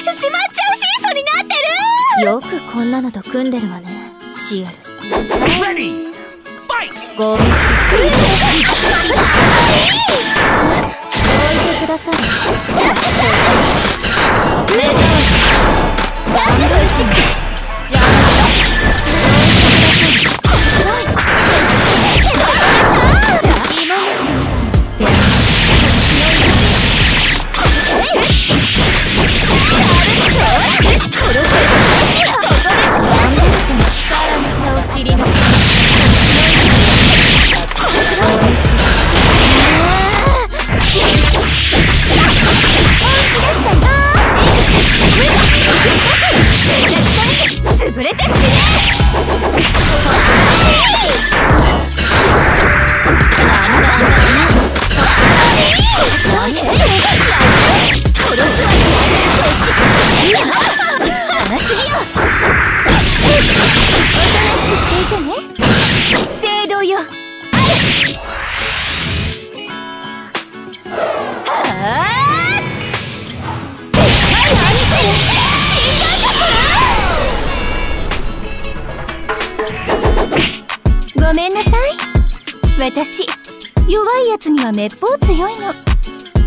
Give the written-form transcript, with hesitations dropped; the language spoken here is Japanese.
しまっちゃうシーソになってる。よくこんなのと組んでるわね、シエル。ごめん。どいてください。潰れて死ね。ごめんなさい。私、弱いやつにはめっぽう強いの。